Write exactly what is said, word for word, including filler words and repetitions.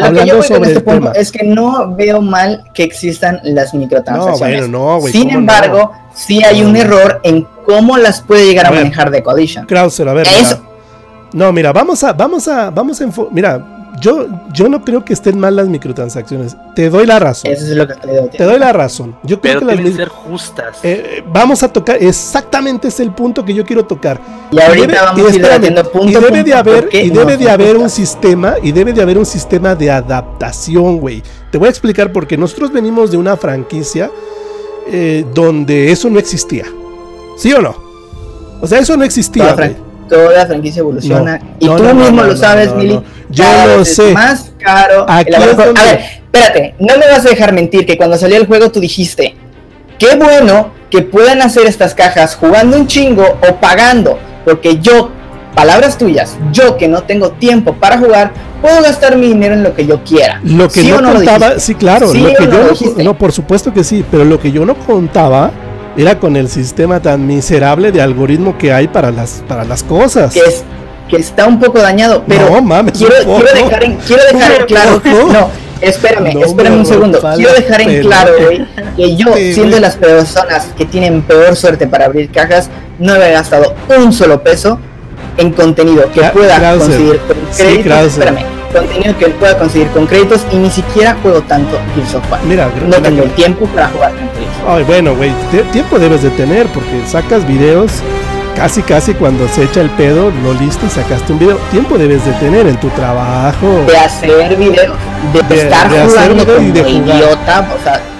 lo hablando que yo voy sobre con este el punto tema. es que no veo mal que existan las microtransacciones. No, bueno, no, güey, Sin ¿cómo embargo, no? sí hay No, un no. error en cómo las puede llegar a, A ver, manejar The Coalition. Krauser, a ver, Eso. mira. No, mira, vamos a, vamos a, vamos a, enfo- mira, yo, yo no creo que estén mal las microtransacciones. Te doy la razón. Eso es lo que estoy debatiendo. Te doy la razón. Yo creo Pero que las deben mi- ser justas. eh, vamos a tocar, exactamente es el punto que yo quiero tocar. Y ahorita debe- vamos y a ir espérame, debatiendo punto y a debe punto de haber, por qué y no debe de son haber un justas. sistema, y debe de haber un sistema de adaptación, güey. Te voy a explicar porque nosotros venimos de una franquicia eh, donde eso no existía. ¿Sí o no? O sea, eso no existía, Toda, güey. fran- toda franquicia evoluciona. No, y no, tú no, mismo no, lo no, sabes, no, Mili. no. Yo cada lo vez es sé. más caro. Aquí el es mejor- donde- A ver, espérate, no me vas a dejar mentir que cuando salió el juego tú dijiste, qué bueno que puedan hacer estas cajas jugando un chingo o pagando, porque yo, palabras tuyas, yo que no tengo tiempo para jugar, puedo gastar mi dinero en lo que yo quiera. Lo que ¿Sí no o no lo contaba, dijiste? sí, claro, ¿Sí lo o que no yo lo no, dijiste? no, por supuesto que sí, pero lo que yo no contaba era con el sistema tan miserable de algoritmo que hay para las, para las cosas. Que es que está un poco dañado, pero No, mames, quiero, un poco. quiero dejar en, quiero dejar en claro, poco. no, espérame, No espérame me un segundo, rompa quiero la dejar en pelota. claro, güey, que yo, Sí, siendo güey. de las personas que tienen peor suerte para abrir cajas, no he gastado un solo peso en contenido que Kra- pueda Krauser. conseguir con Sí, créditos, Krauser. espérame, contenido que pueda conseguir con créditos y ni siquiera juego tanto Gears of War. Mira, No la- tengo el tiempo para jugar con créditos. Ay, bueno, güey, te- tiempo debes de tener porque sacas videos casi casi cuando se echa el pedo, lo listo y sacaste un video. Tiempo debes de tener en tu trabajo. De hacer videos, de, De- estar de hacer jugando video y como de jugar. idiota, o sea,